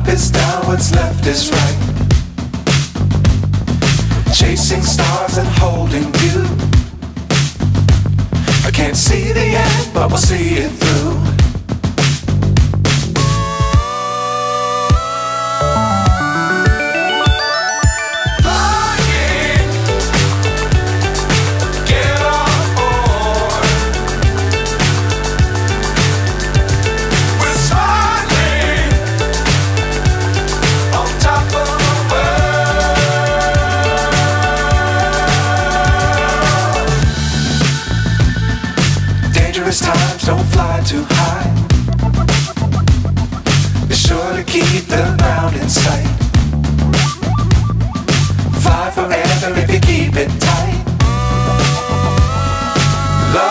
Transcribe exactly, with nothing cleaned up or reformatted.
is down, what's left is right. Chasing stars and holding you. I can't see the end, but we'll see it through. Times don't fly too high. Be sure to keep the ground in sight. Fly forever if you keep it tight.